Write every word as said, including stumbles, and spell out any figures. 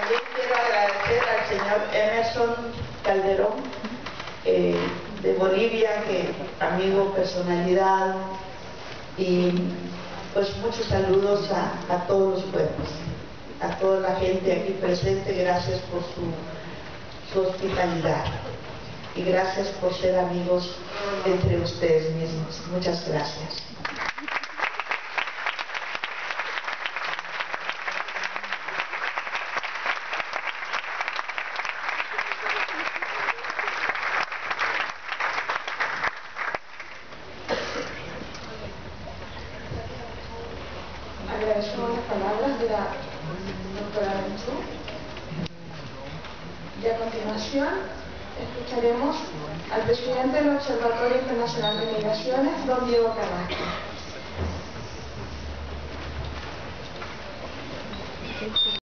También quiero agradecer al señor Emerson Calderón, eh, de Bolivia, que amigo, personalidad, y pues muchos saludos a, a todos los pueblos, a toda la gente aquí presente. Gracias por su, su hospitalidad y gracias por ser amigos entre ustedes mismos. Muchas gracias. Agradezco las palabras de la doctora Benchú. Y a continuación escucharemos al presidente del Observatorio Internacional de Migraciones, don Diego Carrasco.